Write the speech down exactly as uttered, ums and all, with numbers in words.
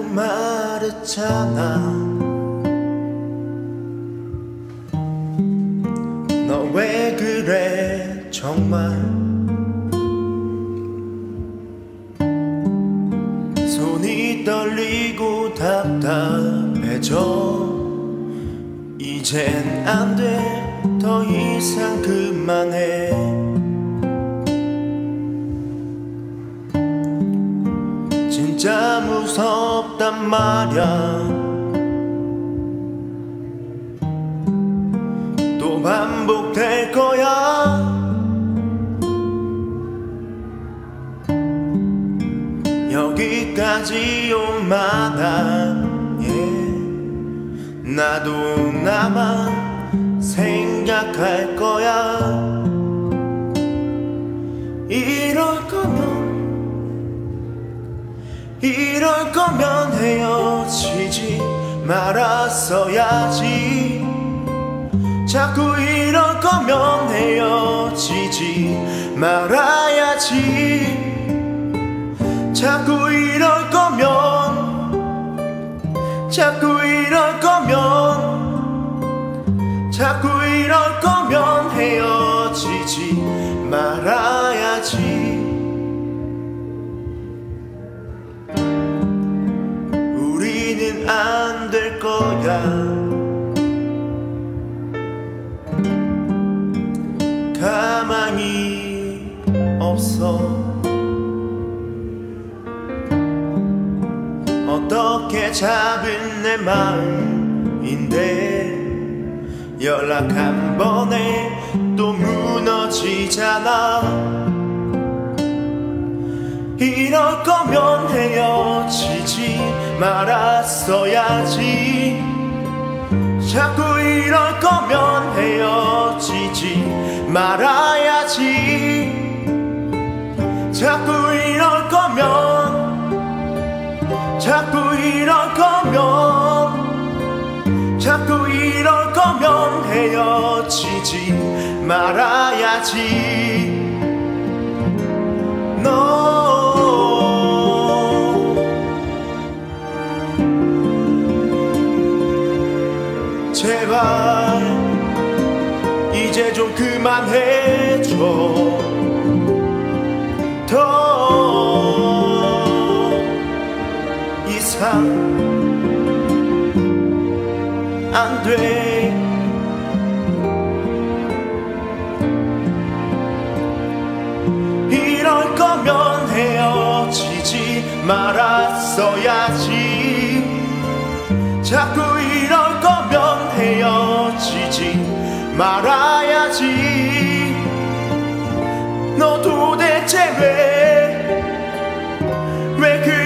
말했잖아. 너 왜 그래 정말. 손이 떨리고 답답해져. 이젠 안 돼 더 이상 그만해. 진짜 무섭단 말야. 또 반복될 거야. 여기까지 온 마당 yeah. 나도 나만 생각할 거야. 이럴 거면 이럴 거면 헤어지지 말았어야지. 자꾸 이럴 거면 헤어지지 말아야지. 자꾸 이럴 거면 자꾸 이럴 거면 자꾸 이럴 거면 헤어지지 말아야지. 우리는 안 될 거야. 가망이 없어. 어떻게 잡은 내 마음인데 연락 한 번에 또 무너지잖아. 이럴 거면 헤어지지 말았어야지. 자꾸 이럴 거면 헤어지지 말아야지. 자꾸 이럴 거면 자꾸 이럴 거면 자꾸 이럴 거면 헤어지지 말아야지. 너 제발 이제 좀 그만해줘. 더 이상 안 돼. 이럴 거면 헤어지지 말았어야지. 자꾸 이럴 거면 헤어지지 말아야지. 너 도대체 왜 왜 그